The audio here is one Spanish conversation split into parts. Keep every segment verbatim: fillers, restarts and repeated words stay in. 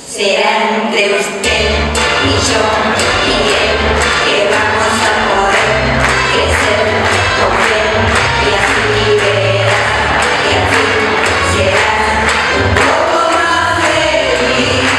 Será entre usted y yo y él que vamos a poder crecer con él y así verás que al fin serás un poco más feliz.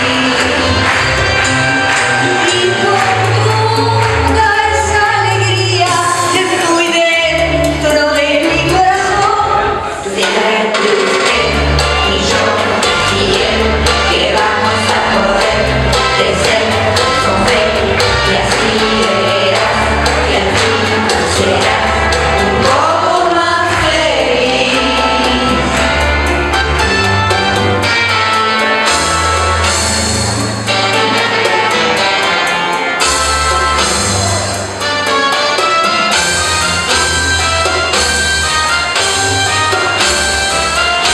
Y con toda esa alegría que fluye dentro de mi corazón, será entre usted y yo y él que vamos a poder crecer con fe y así verás que al fin serás un poco más feliz.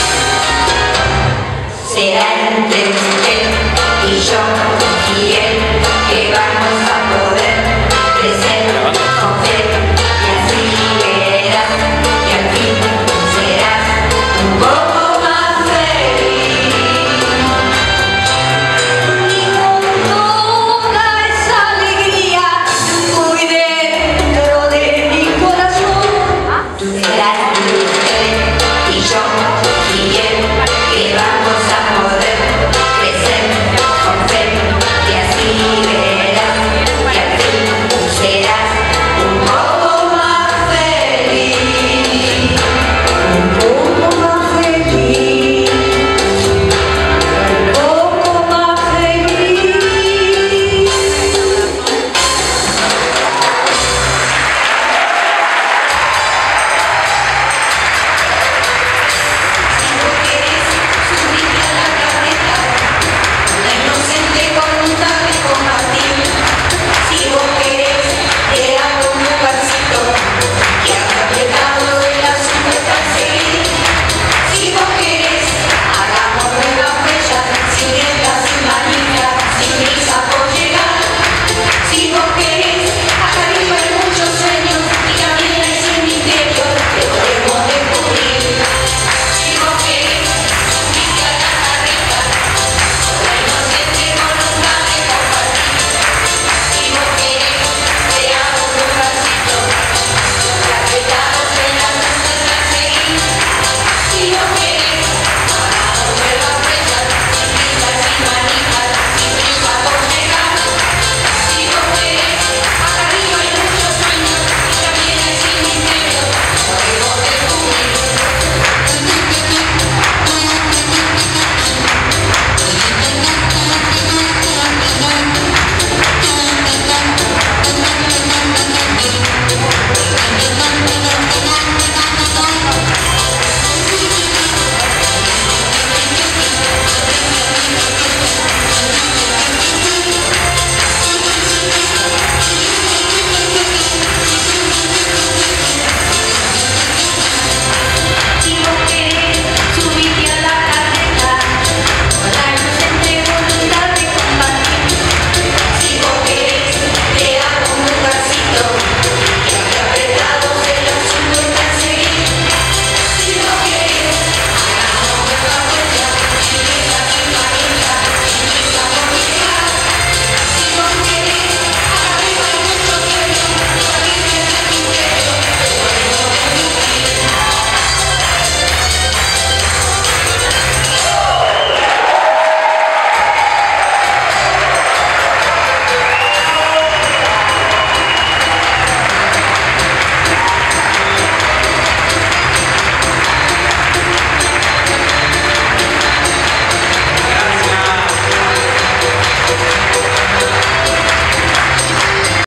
Será entre usted y yo y él